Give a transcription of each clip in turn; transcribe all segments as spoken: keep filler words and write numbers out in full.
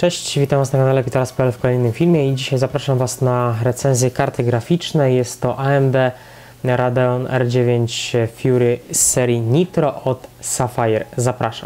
Cześć, witam Was na kanale Pitalas kropka p l w kolejnym filmie i dzisiaj zapraszam Was na recenzję karty graficznej. Jest to A M D Radeon R dziewięć Fury z serii Nitro od Sapphire. Zapraszam.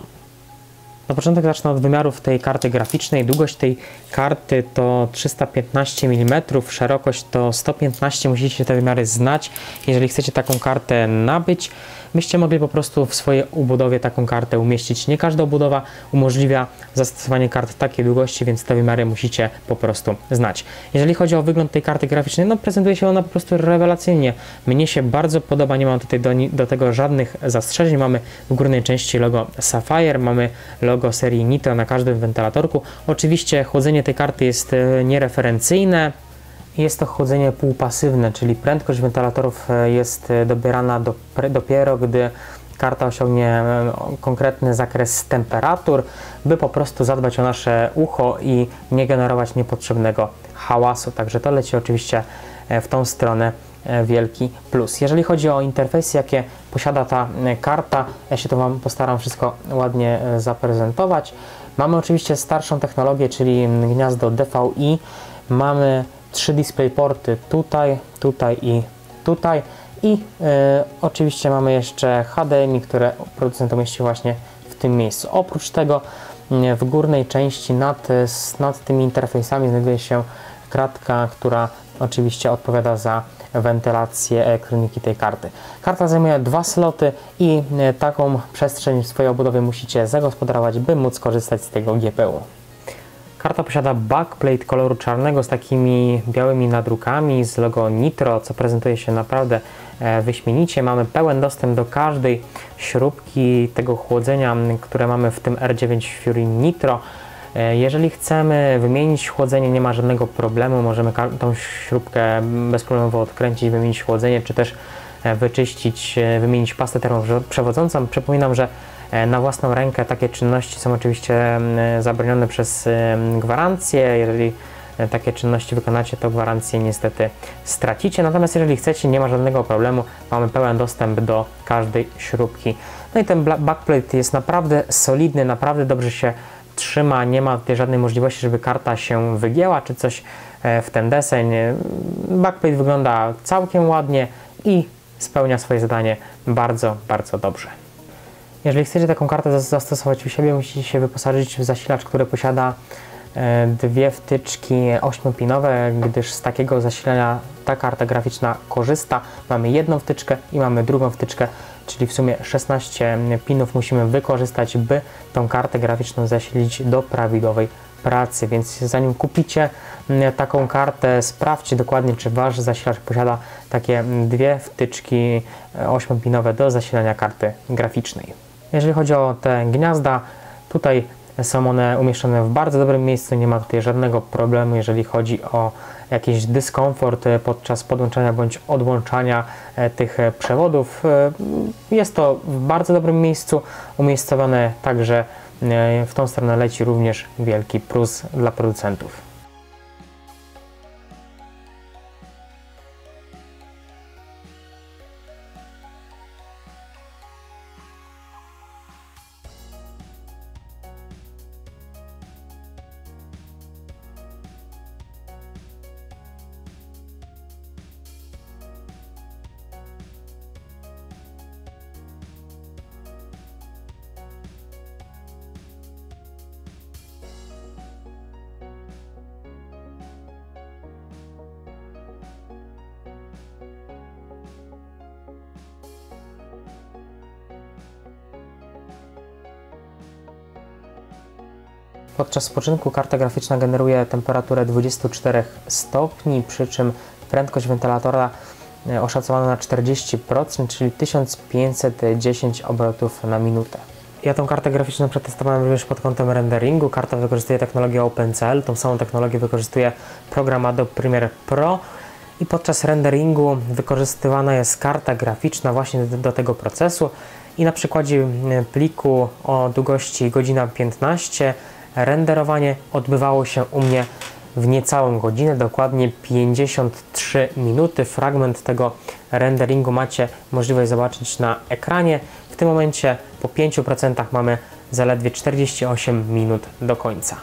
Na początek zacznę od wymiarów tej karty graficznej. Długość tej karty to trzysta piętnaście milimetrów, szerokość to sto piętnaście. Musicie te wymiary znać. Jeżeli chcecie taką kartę nabyć, byście mogli po prostu w swojej obudowie taką kartę umieścić. Nie każda obudowa umożliwia zastosowanie kart takiej długości, więc te wymiary musicie po prostu znać. Jeżeli chodzi o wygląd tej karty graficznej, no prezentuje się ona po prostu rewelacyjnie. Mnie się bardzo podoba, nie mam tutaj do, do tego żadnych zastrzeżeń. Mamy w górnej części logo Sapphire, mamy logo serii Nitro na każdym wentylatorku. Oczywiście chłodzenie tej karty jest niereferencyjne. Jest to chłodzenie półpasywne, czyli prędkość wentylatorów jest dobierana do, dopiero, gdy karta osiągnie konkretny zakres temperatur, by po prostu zadbać o nasze ucho i nie generować niepotrzebnego hałasu. Także to leci oczywiście w tą stronę wielki plus. Jeżeli chodzi o interfejsy, jakie posiada ta karta, ja się to Wam postaram wszystko ładnie zaprezentować. Mamy oczywiście starszą technologię, czyli gniazdo D V I. Mamy trzy DisplayPorty tutaj, tutaj i tutaj i y, oczywiście mamy jeszcze H D M I, które producent umieścił właśnie w tym miejscu. Oprócz tego y, w górnej części nad, nad tymi interfejsami znajduje się kratka, która oczywiście odpowiada za wentylację elektroniki tej karty. Karta zajmuje dwa sloty i y, taką przestrzeń w swojej obudowie musicie zagospodarować, by móc korzystać z tego G P U. Karta posiada backplate koloru czarnego z takimi białymi nadrukami z logo Nitro, co prezentuje się naprawdę wyśmienicie. Mamy pełen dostęp do każdej śrubki tego chłodzenia, które mamy w tym R dziewięć Fury Nitro. Jeżeli chcemy wymienić chłodzenie, nie ma żadnego problemu. Możemy tą śrubkę bezproblemowo odkręcić, wymienić chłodzenie, czy też wyczyścić, wymienić pastę termoprzewodzącą. Przypominam, że na własną rękę takie czynności są oczywiście zabronione przez gwarancję. Jeżeli takie czynności wykonacie, to gwarancję niestety stracicie. Natomiast jeżeli chcecie, nie ma żadnego problemu. Mamy pełen dostęp do każdej śrubki. No i ten backplate jest naprawdę solidny, naprawdę dobrze się trzyma. Nie ma tutaj żadnej możliwości, żeby karta się wygięła, czy coś w ten deseń. Backplate wygląda całkiem ładnie i spełnia swoje zadanie bardzo, bardzo dobrze. Jeżeli chcecie taką kartę zastosować u siebie, musicie się wyposażyć w zasilacz, który posiada dwie wtyczki ośmiopinowe, gdyż z takiego zasilania ta karta graficzna korzysta. Mamy jedną wtyczkę i mamy drugą wtyczkę, czyli w sumie szesnaście pinów musimy wykorzystać, by tą kartę graficzną zasilić do prawidłowej pracy. Więc zanim kupicie taką kartę, sprawdźcie dokładnie, czy Wasz zasilacz posiada takie dwie wtyczki ośmiopinowe do zasilania karty graficznej. Jeżeli chodzi o te gniazda, tutaj są one umieszczone w bardzo dobrym miejscu, nie ma tutaj żadnego problemu, jeżeli chodzi o jakiś dyskomfort podczas podłączania bądź odłączania tych przewodów. Jest to w bardzo dobrym miejscu umiejscowione, także w tą stronę leci również wielki plus dla producentów. Podczas spoczynku karta graficzna generuje temperaturę dwadzieścia cztery stopni, przy czym prędkość wentylatora oszacowana na czterdzieści procent, czyli tysiąc pięćset dziesięć obrotów na minutę. Ja tą kartę graficzną przetestowałem również pod kątem renderingu. Karta wykorzystuje technologię OpenCL, tą samą technologię wykorzystuje program Adobe Premiere Pro i podczas renderingu wykorzystywana jest karta graficzna właśnie do, do tego procesu i na przykładzie pliku o długości godzina piętnaście renderowanie odbywało się u mnie w niecałą godzinę, dokładnie pięćdziesiąt trzy minuty. Fragment tego renderingu macie możliwość zobaczyć na ekranie. W tym momencie po pięciu procentach mamy zaledwie czterdzieści osiem minut do końca.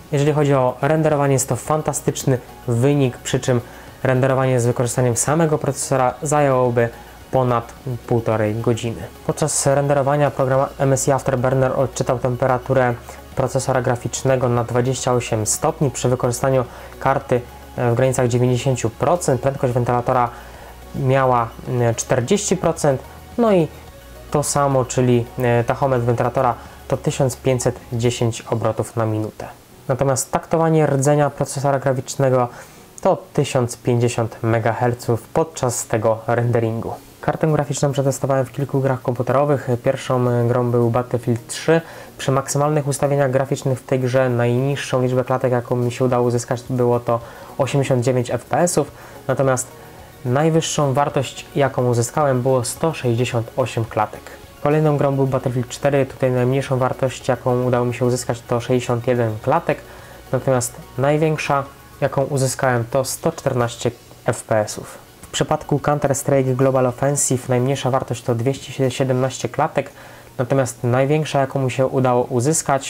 Jeżeli chodzi o renderowanie, jest to fantastyczny wynik, przy czym renderowanie z wykorzystaniem samego procesora zajęłoby ponad półtorej godziny. Podczas renderowania program M S I Afterburner odczytał temperaturę procesora graficznego na dwadzieścia osiem stopni przy wykorzystaniu karty w granicach dziewięćdziesiąt procent, prędkość wentylatora miała czterdzieści procent, no i to samo, czyli tachometr wentylatora to tysiąc pięćset dziesięć obrotów na minutę. Natomiast taktowanie rdzenia procesora graficznego to tysiąc pięćdziesiąt megaherców podczas tego renderingu. Kartę graficzną przetestowałem w kilku grach komputerowych. Pierwszą grą był Battlefield trzy. Przy maksymalnych ustawieniach graficznych w tej grze najniższą liczbę klatek, jaką mi się udało uzyskać, było to osiemdziesiąt dziewięć F P S ów, natomiast najwyższą wartość, jaką uzyskałem, było sto sześćdziesiąt osiem klatek. Kolejną grą był Battlefield cztery. Tutaj najmniejszą wartość, jaką udało mi się uzyskać, to sześćdziesiąt jeden klatek, natomiast największa, jaką uzyskałem, to sto czternaście F P S ów. W przypadku Counter-Strike Global Offensive najmniejsza wartość to dwieście siedemnaście klatek, natomiast największa, jaką mi się udało uzyskać,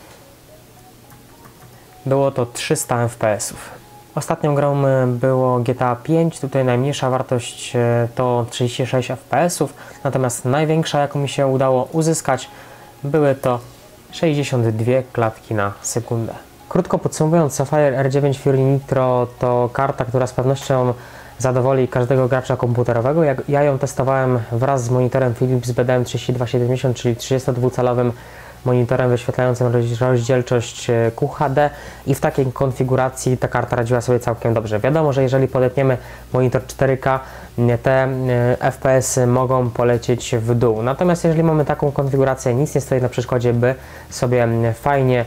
było to trzysta F P S ów. Ostatnią grą było G T A pięć. Tutaj najmniejsza wartość to trzydzieści sześć F P S ów, natomiast największa, jaką mi się udało uzyskać, były to sześćdziesiąt dwie klatki na sekundę. Krótko podsumowując, Sapphire R dziewięć Fury Nitro to karta, która z pewnością zadowoli każdego gracza komputerowego. Ja ją testowałem wraz z monitorem Philips B D M trzydzieści dwa siedemdziesiąt, czyli trzydziestodwucalowym monitorem wyświetlającym rozdzielczość Q H D i w takiej konfiguracji ta karta radziła sobie całkiem dobrze. Wiadomo, że jeżeli podetniemy monitor cztery K, te F P S y mogą polecieć w dół. Natomiast jeżeli mamy taką konfigurację, nic nie stoi na przeszkodzie, by sobie fajnie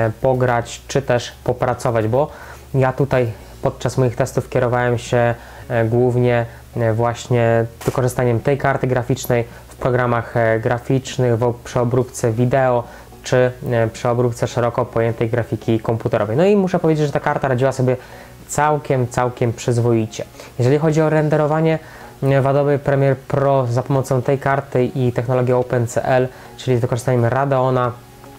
pograć czy też popracować, bo ja tutaj podczas moich testów kierowałem się głównie właśnie wykorzystaniem tej karty graficznej w programach graficznych, przy obróbce wideo czy przy obróbce szeroko pojętej grafiki komputerowej. No i muszę powiedzieć, że ta karta radziła sobie całkiem, całkiem przyzwoicie. Jeżeli chodzi o renderowanie w Adobe Premiere Pro za pomocą tej karty i technologii OpenCL, czyli z wykorzystaniem Radeona,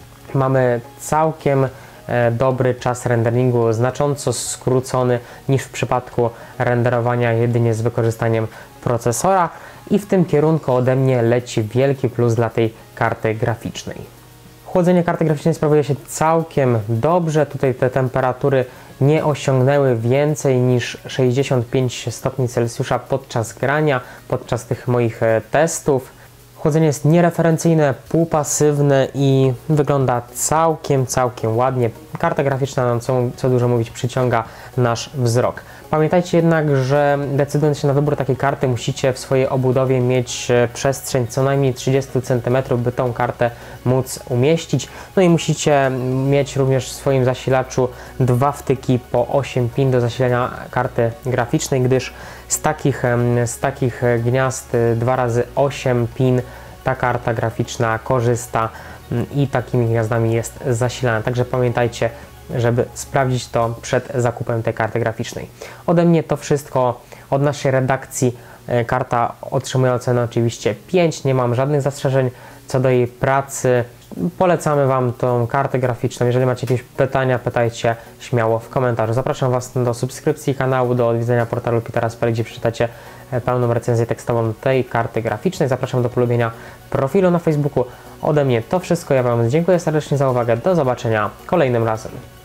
mamy całkiem dobry czas renderingu, znacząco skrócony niż w przypadku renderowania jedynie z wykorzystaniem procesora i w tym kierunku ode mnie leci wielki plus dla tej karty graficznej. Chłodzenie karty graficznej sprawuje się całkiem dobrze. Tutaj te temperatury nie osiągnęły więcej niż sześćdziesiąt pięć stopni Celsjusza podczas grania, podczas tych moich testów. Chłodzenie jest niereferencyjne, półpasywne i wygląda całkiem, całkiem ładnie. Karta graficzna, nam co, co dużo mówić, przyciąga nasz wzrok. Pamiętajcie jednak, że decydując się na wybór takiej karty, musicie w swojej obudowie mieć przestrzeń co najmniej trzydzieści centymetrów, by tą kartę móc umieścić. No i musicie mieć również w swoim zasilaczu dwa wtyki po osiem pin do zasilania karty graficznej, gdyż z takich, z takich gniazd dwa razy osiem pin ta karta graficzna korzysta i takimi gniazdami jest zasilana. Także pamiętajcie, żeby sprawdzić to przed zakupem tej karty graficznej. Ode mnie to wszystko. Od naszej redakcji karta otrzymuje ocenę oczywiście pięć. Nie mam żadnych zastrzeżeń co do jej pracy. Polecamy Wam tą kartę graficzną. Jeżeli macie jakieś pytania, pytajcie śmiało w komentarzu. Zapraszam Was do subskrypcji kanału, do odwiedzenia portalu Petera kropka p l, gdzie przeczytacie pełną recenzję tekstową tej karty graficznej. Zapraszam do polubienia profilu na Facebooku. Ode mnie to wszystko. Ja Wam dziękuję serdecznie za uwagę. Do zobaczenia kolejnym razem.